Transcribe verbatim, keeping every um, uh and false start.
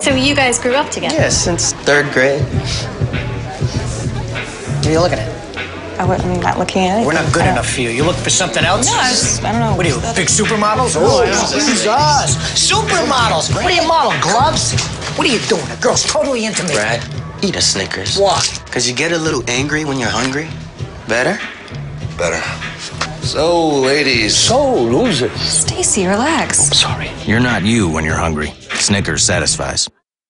So you guys grew up together? Yeah, since third grade. What are you looking at? I am not looking at it. We're not good enough for you. You looking for something else? No, I, just, I don't know. What are you, big supermodels? Oh, Jesus. Supermodels. What do you model, gloves? What are you doing? The girl's totally into me. Brad, eat a Snickers. Why? Because you get a little angry when you're hungry. Better? Better. So, ladies. So, losers. Stacy, relax. Sorry. You're not you when you're hungry. Snickers satisfies.